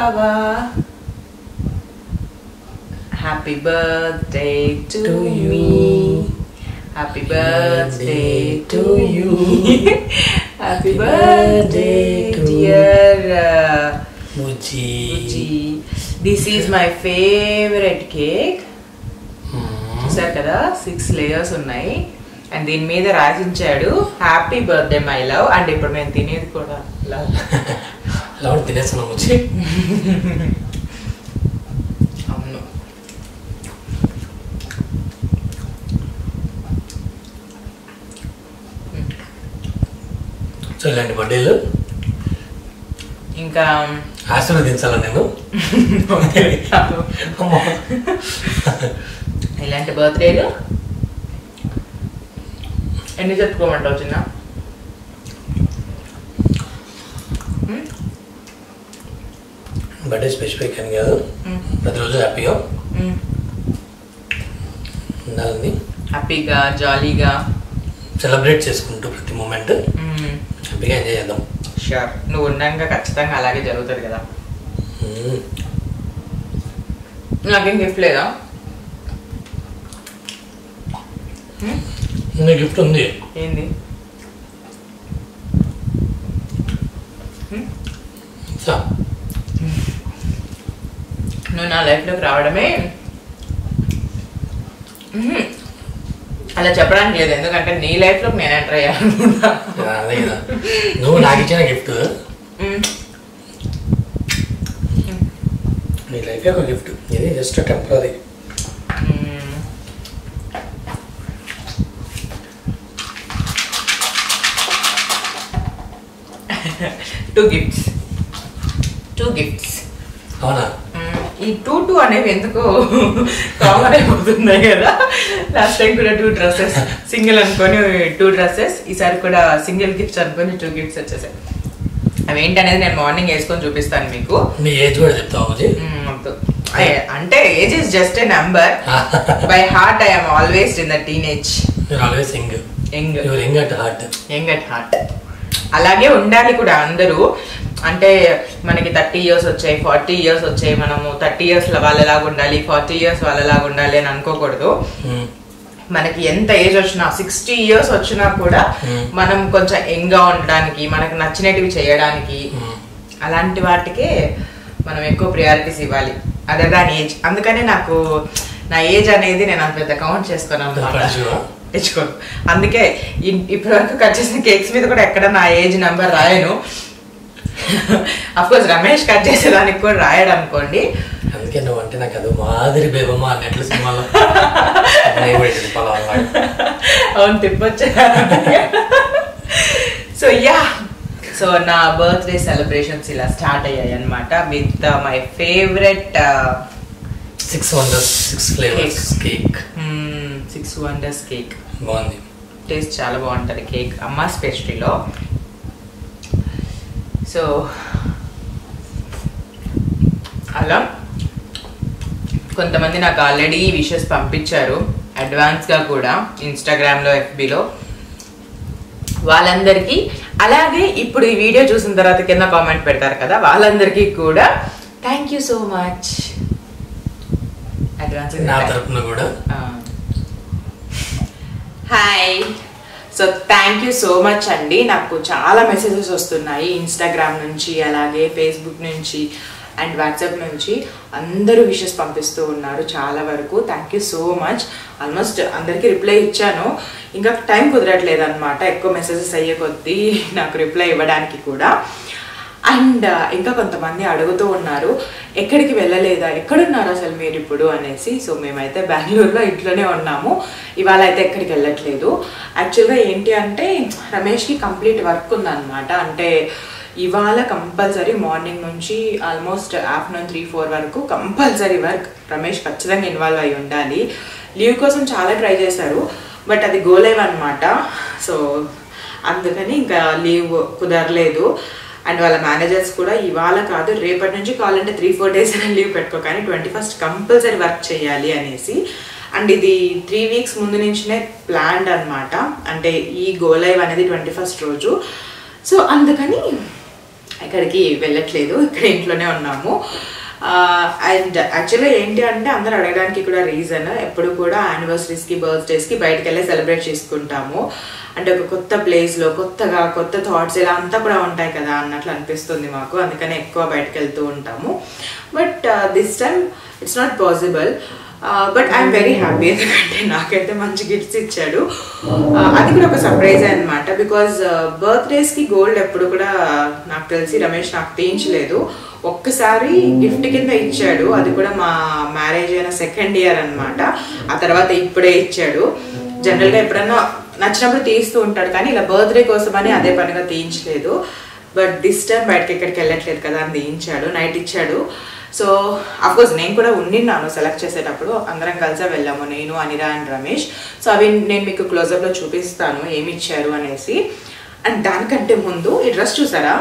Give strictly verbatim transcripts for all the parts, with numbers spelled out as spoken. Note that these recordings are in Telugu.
Baba. Happy birthday to me, happy birthday to you, happy birthday dear బుజ్జి. This is my favourite cake. చూసారు కదా, సిక్స్ లేయర్స్ ఉన్నాయి అండ్ దీని మీద రాసించాడు happy birthday my love. And ఇప్పుడు మేము తినేది కూడా లవ్ లవ్ తినేస్తున్నాం వచ్చి. అవును. సో ఇలాంటి బర్త్డేలు ఇంకా ఆశీర్వదించాలా నేను? ఇలాంటి బర్త్డేలు ఎన్ని చెప్పుకోమంటావు చిన్న? బర్త్డే స్పెసిఫిక్ అని కాదు, ప్రతిరోజు హ్యాపీగా ఉండాలని, హ్యాపీగా జాలీగా సెలబ్రేట్ చేసుకుంటూ ప్రతి మూమెంట్ హ్యాపీగా ఎంజాయ్ చేద్దాం. షూర్, నువ్వు ఉన్నాక ఖచ్చితంగా అలాగే జరుగుతుంది కదా. నాకేం గిఫ్ట్ లేదా? గిఫ్ట్ ఉంది. ఏంది? నువ్వు నా లైఫ్లోకి రావడమే అలా చెప్పడానికి లేదు, ఎందుకంటే నీ లైఫ్లోకి నేను ఎంటర్ అయ్యానుకుంటా. అదే కదా, నువ్వు నాకు ఇచ్చిన గిఫ్ట్ నీ లైఫ్ ఒక గిఫ్ట్, ఇది just temporary. Two gifts two gifts అవునా? ఈ టూ టూ అనేవి ఎందుకో కామన్ అయిపోతున్నాయి కదా. లాస్ట్ టైం కూడా టూ డ్రెస్సెస్ సింగిల్ అనుకొని టూ డ్రెస్సెస్, ఈసారి కూడా సింగిల్ గిఫ్ట్స్ అనుకొని టూ గిఫ్ట్స్ వచ్చేసాయి. అవి ఏంటనేది నేను మార్నింగ్ వేసుకొని చూపిస్తాను మీకు. మీ ఏజ్ కూడా చెప్తావు? అంటే age is just a number, by heart I am always in the teenage. Always young young young at heart. Young at heart అలాగే ఉండాలి కూడా అందరూ. అంటే మనకి థర్టీ ఇయర్స్ వచ్చాయి, ఫార్టీ ఇయర్స్ వచ్చాయి, మనము థర్టీ ఇయర్స్ వాళ్ళలాగా ఉండాలి, ఫార్టీ ఇయర్స్ వాళ్ళలాగా ఉండాలి అని అనుకోకూడదు. మనకి ఎంత ఏజ్ వచ్చినా, సిక్స్టీ ఇయర్స్ వచ్చినా కూడా మనం కొంచెం యంగ్ గా ఉండడానికి, మనకు నచ్చినటివి చేయడానికి, అలాంటి వాటికే మనం ఎక్కువ ప్రియారిటీస్ ఇవ్వాలి అదర్ దాన్ ఏజ్. అందుకనే నాకు నా ఏజ్ అనేది నేను అంత పెద్ద కౌంట్ చేసుకున్నాను అన్నమాట, తెచ్చుకోను. అందుకే ఇప్పటి వరకు కట్ చేసిన కేక్స్ మీద కూడా ఎక్కడ నా ఏజ్ నెంబర్ రాయను. అఫ్ కోర్స్ రమేష్ కట్ చేసేదానికి కూడా రాయడు అనుకోండి. అందుకే నువ్వు అంటే నాకు అది మాదిరి బేబమ్మ అన్నట్లు సినిమాలో. అవును, తిప్పొచ్చా. సో యా, సో నా బర్త్డే సెలబ్రేషన్స్ ఇలా స్టార్ట్ అయ్యాయి అనమాట with my favourite six wonders six flavours cake. Six wonders cake బాగుంది, టేస్ట్ చాలా బాగుంటుంది కేక్, అమ్మాస్ పేస్ట్రీలో. సో అలా కొంతమంది నాకు ఆల్రెడీ విషెస్ పంపించారు అడ్వాన్స్గా కూడా ఇన్స్టాగ్రామ్లో, ఎఫ్బీలో. వాళ్ళందరికీ, అలాగే ఇప్పుడు ఈ వీడియో చూసిన తర్వాత కింద కామెంట్ పెడతారు కదా, వాళ్ళందరికీ కూడా thank you so much advance. నా తరపున కూడా hi. So thank you so much అండి. నాకు చాలా మెసేజెస్ వస్తున్నాయి ఇన్స్టాగ్రామ్ నుంచి, అలాగే ఫేస్బుక్ నుంచి అండ్ వాట్సాప్ నుంచి. అందరూ విషెస్ పంపిస్తూ ఉన్నారు చాలా వరకు. Thank you so much. Almost అందరికీ రిప్లై ఇచ్చాను, ఇంకా టైం కుదరట్లేదు అనమాట ఎక్కువ మెసేజెస్ అయ్యే కొద్దీ నాకు రిప్లై ఇవ్వడానికి కూడా. అండ్ ఇంకా కొంతమంది అడుగుతూ ఉన్నారు ఎక్కడికి వెళ్ళలేదా, ఎక్కడున్నారు అసలు మీరు ఇప్పుడు అనేసి. సో మేమైతే బెంగళూరులో ఇంట్లోనే ఉన్నాము, ఇవాళ అయితే ఎక్కడికి వెళ్ళట్లేదు. యాక్చువల్గా ఏంటి అంటే రమేష్కి కంప్లీట్ వర్క్ ఉందన్నమాట. అంటే ఇవాళ కంపల్సరీ మార్నింగ్ నుంచి ఆల్మోస్ట్ ఆఫ్టర్నూన్ త్రీ ఫోర్ వరకు కంపల్సరీ వర్క్. రమేష్ ఖచ్చితంగా ఇన్వాల్వ్ అయి ఉండాలి. లీవ్ కోసం చాలా ట్రై చేశారు, బట్ అది గోలేవ్ అనమాట. సో అందుకని ఇంకా లీవ్ కుదరలేదు. అండ్ వాళ్ళ మేనేజర్స్ కూడా ఇవాళ కాదు రేపటి నుంచి కావాలంటే త్రీ ఫోర్ డేస్ అయినా లీవ్ పెట్టుకో, కానీ ట్వంటీ ఫస్ట్ కంపల్సరీ వర్క్ చేయాలి అనేసి. అండ్ ఇది త్రీ వీక్స్ ముందు నుంచినే ప్లాన్డ్ అనమాట. అంటే ఈ గో లైవ్ అనేది ట్వంటీ ఫస్ట్ రోజు. సో అందుకని ఎక్కడికి వెళ్ళట్లేదు, ఇక్కడ ఇంట్లోనే ఉన్నాము. అండ్ యాక్చువల్గా ఏంటి అంటే అందరూ అడగడానికి కూడా రీజన్, ఎప్పుడు కూడా యానివర్సరీస్కి బర్త్డేస్కి బయటకు వెళ్ళి సెలబ్రేట్ చేసుకుంటాము. అంటే ఒక కొత్త ప్లేస్లో కొత్తగా కొత్త థాట్స్ ఇలా అంతా కూడా ఉంటాయి కదా అన్నట్లు అనిపిస్తుంది మాకు, అందుకనే ఎక్కువ బయటకు వెళ్తూ ఉంటాము. But this time it's not possible. But I'm very happy, ఎందుకంటే నాకైతే మంచి గిఫ్ట్స్ ఇచ్చాడు. అది కూడా ఒక సర్ప్రైజ్ అనమాట. బికాజ్ బర్త్డేస్కి గోల్డ్ ఎప్పుడు కూడా నాకు తెలిసి రమేష్ నాకు తీయించలేదు. ఒక్కసారి గిఫ్ట్ కింద ఇచ్చాడు, అది కూడా మా మ్యారేజ్ అయిన సెకండ్ ఇయర్ అనమాట. ఆ తర్వాత ఇప్పుడే ఇచ్చాడు. జనరల్గా ఎప్పుడన్నా నచ్చినప్పుడు తీస్తూ ఉంటాడు, కానీ ఇలా బర్త్డే కోసమని అదే పనిగా తీయించలేదు. బట్ దిస్ టైం బయటకి ఎక్కడికి వెళ్ళట్లేదు కదా అని తీయించాడు, నైట్ ఇచ్చాడు. సో అఫ్కోర్స్ నేను కూడా ఉండిన్నాను సెలెక్ట్ చేసేటప్పుడు, అందరం కలిసే వెళ్ళాము, నేను అనిరా అండ్ రమేష్. సో అవి నేను మీకు క్లోజప్లో చూపిస్తాను ఏమి ఇచ్చారు అనేసి. అండ్ దానికంటే ముందు ఈ డ్రెస్ చూసారా,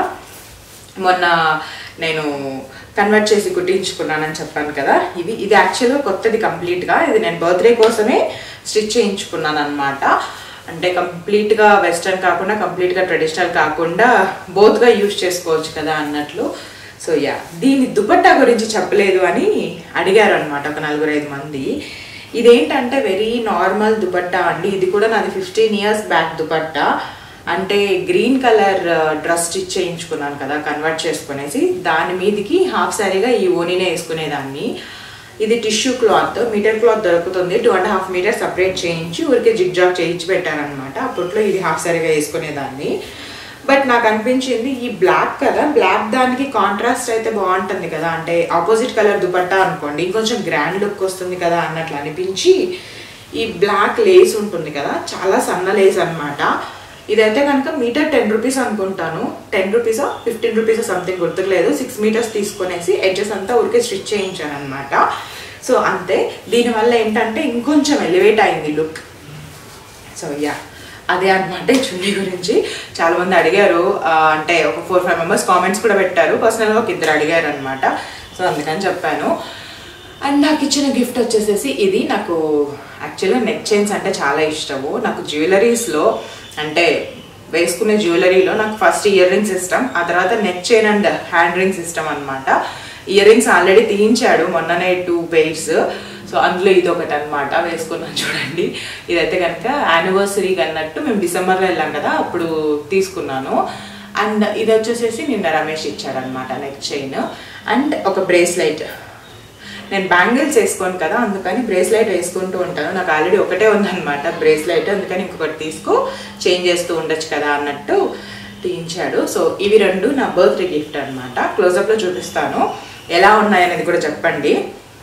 మొన్న నేను కన్వర్ట్ చేసి కుట్టించుకున్నానని చెప్పాను కదా, ఇది ఇది యాక్చువల్గా కొత్తది కంప్లీట్గా. ఇది నేను బర్త్డే కోసమే స్టిచ్ చేయించుకున్నాను అనమాట. అంటే కంప్లీట్గా వెస్ట్రన్ కాకుండా కంప్లీట్గా ట్రెడిషనల్ కాకుండా బోత్గా యూజ్ చేసుకోవచ్చు కదా అన్నట్లు. సో యా, దీని దుపట్టా గురించి చెప్పలేదు అని అడిగారు అనమాట ఒక నలుగురు ఐదు మంది. ఇదేంటంటే వెరీ నార్మల్ దుపట్టా అండి. ఇది కూడా నాది ఫిఫ్టీన్ ఇయర్స్ బ్యాక్ దుపట్టా. అంటే గ్రీన్ కలర్ డ్రెస్ స్టిచ్ చేయించుకున్నాను కదా కన్వర్ట్ చేసుకునేసి, దాని మీదకి హాఫ్ శారీగా ఈ ఓనీనే వేసుకునేదాన్ని. ఇది టిష్యూ క్లాత్, మీటర్ క్లాత్ దొరుకుతుంది, two and half metre separate చేయించి ఊరికే జిగ్ జాగ్ చేయించి పెట్టారనమాట. అప్పట్లో ఇది హాఫ్ శారీగా వేసుకునేదాన్ని. బట్ నాకు అనిపించింది ఈ బ్లాక్ కదా, బ్లాక్ దానికి కాంట్రాస్ట్ అయితే బాగుంటుంది కదా, అంటే ఆపోజిట్ కలర్ దుపట్టా అనుకోండి ఇంకొంచెం గ్రాండ్ లుక్ వస్తుంది కదా అన్నట్లు అనిపించి, ఈ బ్లాక్ లేస్ ఉంటుంది కదా, చాలా సన్న లేస్ అనమాట. ఇదైతే కనుక మీటర్ టెన్ రూపీస్ అనుకుంటాను, టెన్ రూపీసా ఫిఫ్టీన్ రూపీసా సంథింగ్ గుర్తులేదు. సిక్స్ మీటర్స్ తీసుకునేసి ఎడ్జెస్ అంతా ఊరికే స్టిచ్ చేయించాను అనమాట. సో అంతే, దీనివల్ల ఏంటంటే ఇంకొంచెం ఎలివేట్ అయింది లుక్. సో యా, అదే అనమాట ఈ చున్నీ గురించి. చాలామంది అడిగారు, అంటే ఒక ఫోర్ ఫైవ్ మెంబర్స్ కామెంట్స్ కూడా పెట్టారు, పర్సనల్గా ఒక ఇద్దరు అడిగారు అనమాట. సో అందుకని చెప్పాను. అండ్ నాకు ఇచ్చిన గిఫ్ట్ వచ్చేసేసి ఇది. నాకు యాక్చువల్గా నెక్ చైన్స్ అంటే చాలా ఇష్టము. నాకు జ్యువెలరీస్లో అంటే వేసుకునే జ్యువెలరీలో నాకు ఫస్ట్ ఇయర్ రింగ్స్ ఇష్టం, ఆ తర్వాత neck chain and hand rings ఇష్టం అనమాట. ఇయర్ రింగ్స్ ఆల్రెడీ తీయించాడు మొన్ననే టూ పెయిర్స్. సో అందులో ఇది ఒకటి అనమాట వేసుకున్నాను చూడండి. ఇదైతే కనుక యానివర్సరీకి అన్నట్టు మేము డిసెంబర్లో వెళ్ళాం కదా అప్పుడు తీసుకున్నాను. అండ్ ఇది వచ్చేసేసి నిన్న రమేష్ ఇచ్చాడనమాట నెక్ చైన్. అండ్ ఒక బ్రేస్లైట్. నేను బ్యాంగిల్స్ వేసుకోను కదా, అందుకని బ్రేస్లైట్ వేసుకుంటూ ఉంటాను. నాకు ఆల్రెడీ ఒకటే ఉందన్నమాట బ్రేస్లైట్, అందుకని ఇంకొకటి తీసుకో చేంజ్ చేస్తూ ఉండొచ్చు కదా అన్నట్టు తీయించాడు. సో ఇవి రెండు నా బర్త్డే గిఫ్ట్ అనమాట. క్లోజప్లో చూపిస్తాను ఎలా ఉన్నాయనేది కూడా చెప్పండి.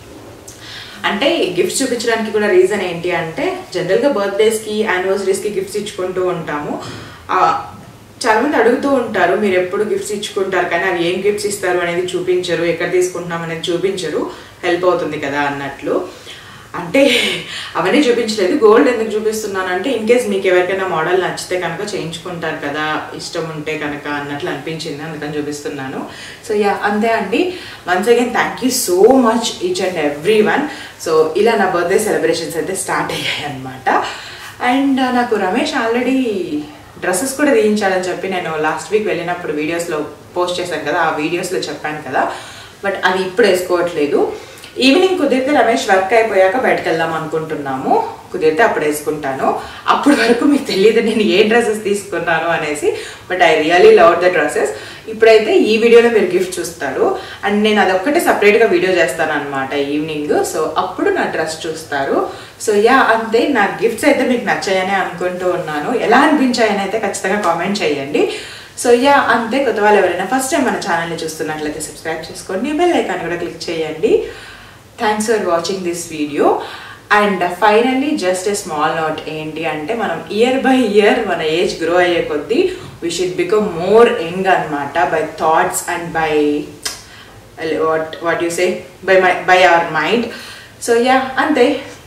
అంటే గిఫ్ట్స్ చూపించడానికి కూడా రీజన్ ఏంటి అంటే, జనరల్గా బర్త్డేస్కి యానివర్సరీస్కి గిఫ్ట్స్ ఇచ్చుకుంటూ ఉంటాము. చాలామంది అడుగుతూ ఉంటారు మీరు ఎప్పుడు గిఫ్ట్స్ ఇచ్చుకుంటారు కానీ అవి ఏం గిఫ్ట్స్ ఇస్తారు అనేది చూపించరు, ఎక్కడ తీసుకుంటున్నాం అనేది చూపించరు, హెల్ప్ అవుతుంది కదా అన్నట్లు. అంటే అవన్నీ చూపించలేదు. గోల్డ్ ఎందుకు చూపిస్తున్నాను అంటే ఇన్ కేస్ మీకు ఎవరికైనా మోడల్ నచ్చితే కనుక చేయించుకుంటారు కదా ఇష్టం ఉంటే కనుక అన్నట్లు అనిపించింది, అందుకని చూపిస్తున్నాను. సో యా, అంతే అండి. Once again thank you so much each and every one. So ఇలా నా బర్త్డే సెలబ్రేషన్స్ అయితే స్టార్ట్ అయ్యాయి అనమాట. అండ్ నాకు రమేష్ ఆల్రెడీ డ్రెస్సెస్ కూడా తీయించాలని చెప్పి నేను లాస్ట్ వీక్ వెళ్ళినప్పుడు వీడియోస్లో పోస్ట్ చేశాను కదా, ఆ వీడియోస్లో చెప్పాను కదా. బట్ అది ఇప్పుడు వేసుకోవట్లేదు. ఈవినింగ్ కుదిరితే రమేష్ వర్క్ అయిపోయాక బయటకు వెళ్దాం అనుకుంటున్నాము, కుదిరితే అప్పుడు వేసుకుంటాను. అప్పటి వరకు మీకు తెలియదు నేను ఏ డ్రెస్సెస్ తీసుకున్నాను అనేసి. But I really love the dresses. ఇప్పుడైతే ఈ వీడియోలో మీరు గిఫ్ట్ చూస్తారు అండ్ నేను అదొక్కటే సపరేట్గా వీడియో చేస్తాను అనమాట ఈవినింగ్. సో అప్పుడు నా డ్రెస్ చూస్తారు. సో యా, అంతే. నా గిఫ్ట్స్ అయితే మీకు నచ్చాయని అనుకుంటూ ఉన్నాను. ఎలా అనిపించాయని అయితే ఖచ్చితంగా కామెంట్ చేయండి. సో యా, అంతే. కొత్త వాళ్ళు ఎవరైనా ఫస్ట్ టైం మన ఛానల్ని చూస్తున్నట్లయితే సబ్స్క్రైబ్ చేసుకోండి, బెల్ ఐకాన్ కూడా క్లిక్ చేయండి. Thanks for watching this video. And finally just a small note ఏంటి అంటే, మనం ఇయర్ బై ఇయర్ మన ఏజ్ గ్రో అయ్యే కొద్దీ we should become more young అనమాట, by thoughts and by what what you say by my by our mind. So yeah, అంతే.